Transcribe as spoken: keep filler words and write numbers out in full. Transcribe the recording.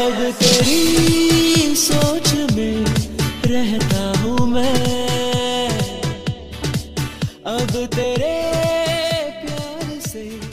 अब तेरी सोच में रहता हूँ मैं, अब तेरे प्यार से